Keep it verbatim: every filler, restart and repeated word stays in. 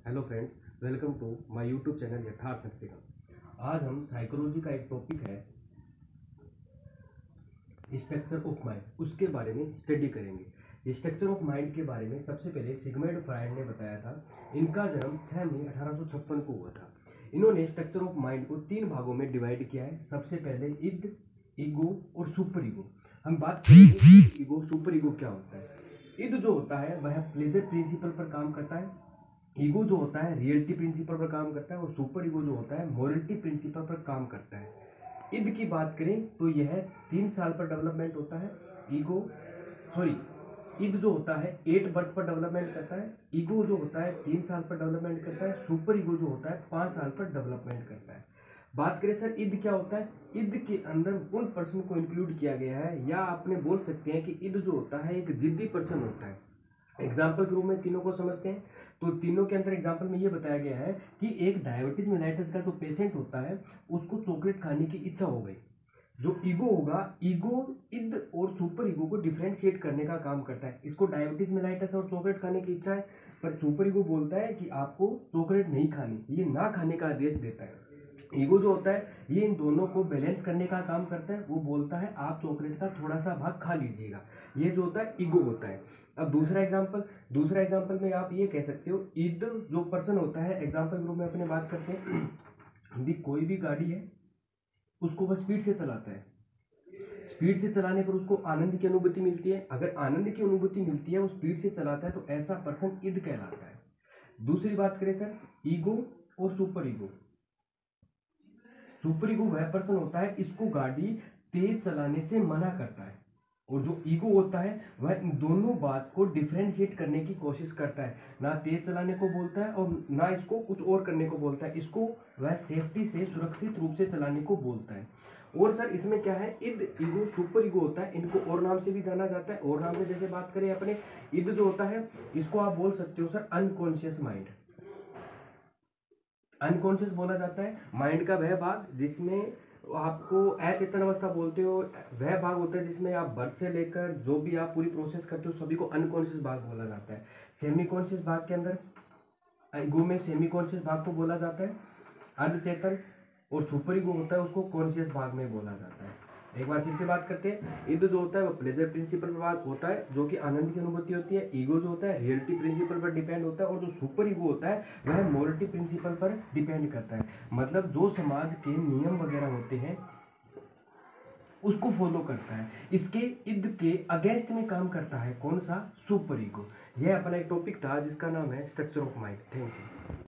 Hello friends, welcome to my YouTube channel Yatharth Naksika. आज हम psychology का एक टॉपिक है स्ट्रक्चर ऑफ माइंड, उसके बारे में स्टडी करेंगे। स्ट्रक्चर ऑफ माइंड के बारे में सबसे पहले सिगमंड फ्रायड ने बताया था। इनका जन्म छह मई अठारह सौ छप्पन को हुआ था। इन्होंने स्ट्रक्चर ऑफ माइंड को तीन भागों में डिवाइड किया है। सबसे पहले इद, ईगो और सुपर ईगो। हम बात करेंगे ईगो सुपर ईगो क्या होता है। इद जो होता है वह प्लेजर प्रिंसिपल पर काम करता है, ईगो जो होता है रियलिटी प्रिंसिपल पर काम करता है और सुपर ईगो जो होता है मोरलिटी प्रिंसिपल पर काम करता है। ईद की बात करें तो यह तीन साल पर डेवलपमेंट होता है। ईगो सॉरी ईद जो होता है एट बर्थ पर डेवलपमेंट करता है। ईगो जो होता है तीन साल पर डेवलपमेंट करता है। सुपर ईगो जो होता है पाँच साल पर डेवलपमेंट करता है। बात करें सर ईद क्या होता है, ईद के अंदर उन पर्सन को इंक्लूड किया गया है, या आपने बोल सकते हैं कि ईद जो होता है एक जिद्दी पर्सन होता है। एग्जाम्पल के रूप में तीनों को समझते हैं तो तीनों के अंदर एग्जाम्पल में ये बताया गया है कि एक डायबिटीज मेलाइटिस का जो पेशेंट होता है उसको चॉकलेट खाने की इच्छा हो गई। जो ईगो होगा, ईगो इद और सुपर ईगो को डिफरेंशिएट करने का काम करता है। इसको डायबिटीज मेलाइटिस और चॉकलेट खाने की इच्छा है, पर सुपर ईगो बोलता है कि आपको चॉकलेट नहीं खानी, ये ना खाने का आदेश देता है। ईगो जो होता है ये इन दोनों को बैलेंस करने का काम करता है। वो बोलता है आप चॉकलेट का थोड़ा सा भाग खा लीजिएगा। ये जो होता है ईगो होता है। अब दूसरा एग्जांपल दूसरा एग्जांपल में आप ये कह सकते हो ईद जो पर्सन होता है, एग्जांपल ग्रुप में अपने बात करते हैं भी कोई भी गाड़ी है उसको वह स्पीड से चलाता है। स्पीड से चलाने पर उसको आनंद की अनुभूति मिलती है। अगर आनंद की अनुभूति मिलती है वो स्पीड से चलाता है तो ऐसा पर्सन ईद कहलाता है। दूसरी बात करें सर ईगो और सुपर ईगो। सुपर ईगो वह पर्सन होता है इसको गाड़ी तेज चलाने से मना करता है, और जो ईगो होता है वह इन दोनों बात को डिफरेंशिएट करने की कोशिश करता है। ना तेज चलाने को बोलता है और ना इसको कुछ और करने को बोलता है, इसको वह सेफ्टी से सुरक्षित रूप से चलाने को बोलता है। और सर इसमें क्या है, इद, ईगो, सुपर ईगो होता है, इनको और नाम से भी जाना जाता है। और नाम से जैसे बात करें अपने इद जो होता है इसको आप बोल सकते हो सर अनकॉन्शियस माइंड। अनकॉन्शियस बोला जाता है माइंड का वह भाग जिसमें आपको अचेतन अवस्था बोलते हो, वह भाग होता है जिसमें आप बर्थ से लेकर जो भी आप पूरी प्रोसेस करते हो सभी को अनकॉन्शियस भाग बोला जाता है। सेमी कॉन्शियस भाग के अंदर ईगो में सेमी कॉन्शियस भाग को बोला जाता है अर्धचेतन, और सुपर ईगो होता है उसको कॉन्शियस भाग में बोला जाता है। एक बार फिर से बात करते हैं, ईद जो होता है वो प्लेजर प्रिंसिपल पर बात होता है जो कि आनंद की अनुभूति होती है। ईगो जो होता है रियलिटी प्रिंसिपल पर डिपेंड होता है, और जो सुपर ईगो होता है वह मोरलिटी प्रिंसिपल पर डिपेंड करता है। मतलब जो समाज के नियम वगैरह होते हैं उसको फॉलो करता है। इसके ईद के अगेंस्ट में काम करता है कौन सा, सुपर ईगो। यह अपना एक टॉपिक था जिसका नाम है structure of mind. Thank you.